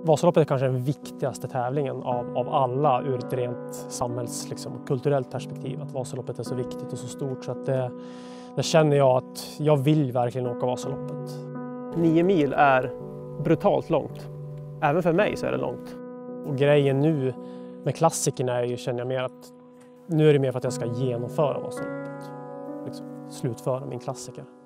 Vasaloppet är kanske den viktigaste tävlingen av alla ur ett rent kulturellt perspektiv. Att Vasaloppet är så viktigt och så stort så att det känner jag att jag vill verkligen åka Vasaloppet. 9 mil är brutalt långt. Även för mig så är det långt. Och grejen nu med klassikerna är ju, känner jag mer att nu är det mer för att jag ska genomföra Vasaloppet. Slutföra min klassiker.